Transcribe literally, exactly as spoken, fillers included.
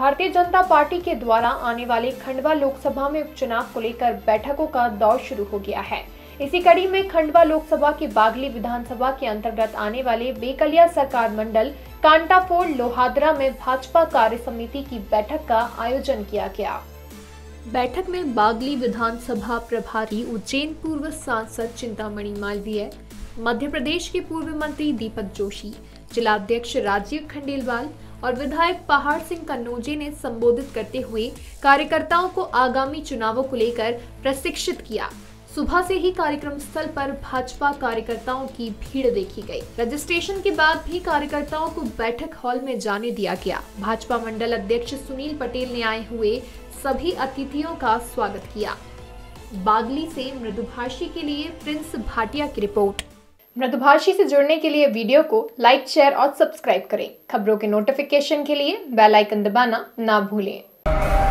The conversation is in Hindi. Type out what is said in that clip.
भारतीय जनता पार्टी के द्वारा आने वाले खंडवा लोकसभा में उपचुनाव को लेकर बैठकों का दौर शुरू हो गया है। इसी कड़ी में खंडवा लोकसभा के बागली विधानसभा के अंतर्गत आने वाले बेकलिया सरकार मंडल कांटाफोड़ लोहाद्रा में भाजपा कार्य समिति की बैठक का आयोजन किया गया। बैठक में बागली विधानसभा प्रभारी उज्जैन पूर्व सांसद चिंतामणि मालवीय, मध्य प्रदेश के पूर्व मंत्री दीपक जोशी, जिलाध्यक्ष राजीव खंडेलवाल और विधायक पहाड़ सिंह कन्नौजे ने संबोधित करते हुए कार्यकर्ताओं को आगामी चुनावों को लेकर प्रशिक्षित किया। सुबह से ही कार्यक्रम स्थल पर भाजपा कार्यकर्ताओं की भीड़ देखी गई। रजिस्ट्रेशन के बाद भी कार्यकर्ताओं को बैठक हॉल में जाने दिया गया। भाजपा मंडल अध्यक्ष सुनील पटेल ने आए हुए सभी अतिथियों का स्वागत किया। बागली से मृदुभाषी के लिए प्रिंस भाटिया की रिपोर्ट। मृदुभाषी से जुड़ने के लिए वीडियो को लाइक, शेयर और सब्सक्राइब करें। खबरों के नोटिफिकेशन के लिए बेल आइकन दबाना ना भूलें।